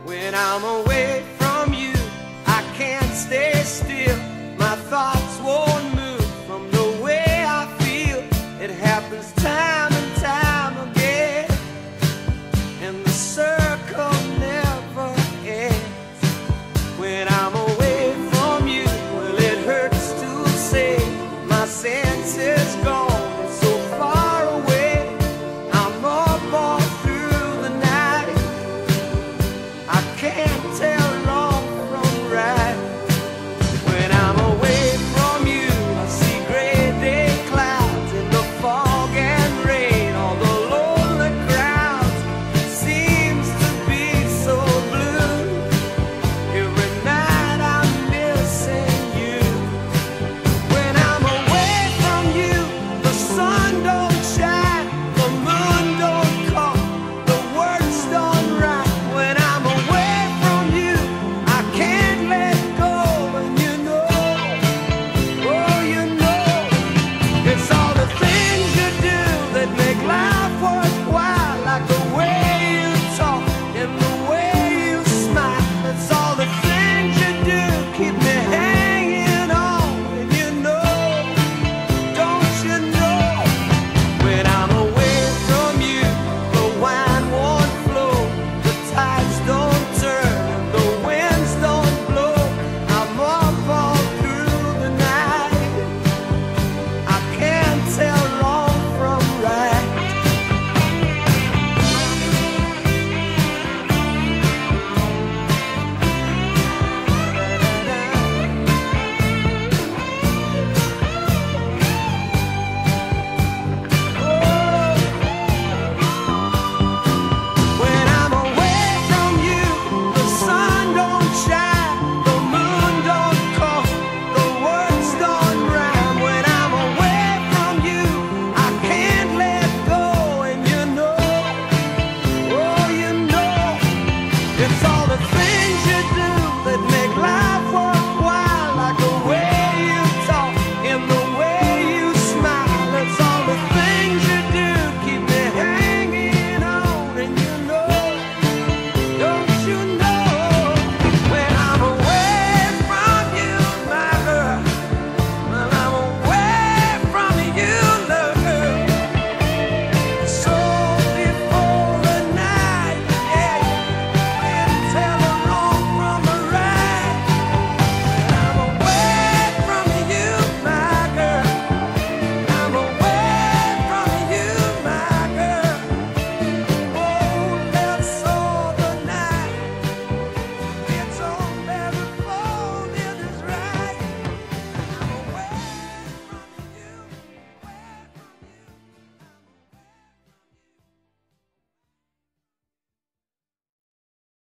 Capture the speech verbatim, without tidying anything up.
When I'm away from you, I can't stay still. My thoughts won't move from the way I feel. It happens time and time again, and the circle never ends. When I'm away from you, well, it hurts to say my senses gone. So far away, I'm up all through the night. I can't tell wrong from right. When I'm away from you, I see gray day clouds in the fog and rain. All the lonely crowds seems to be so blue. Every night I'm missing you. When I'm away from you, the sun don't shine, the moon don't come, the words don't rhyme. When I'm away from you, I can't let go, and you know, oh, you know, it's all the things you do that make life worthwhile, like the way you talk and the way you smile. It's all the things you do keep me hanging on, and you know, don't you know? When I'm away from you, the wine won't flow, the tides don't turn, and the winds don't blow. I'm up all through the night. I can't tell wrong from right. When I'm away from you, the sun don't shine, the moon don't come, the words don't rhyme. When I'm away from you, I can't let go, and you know, oh, you know, it's all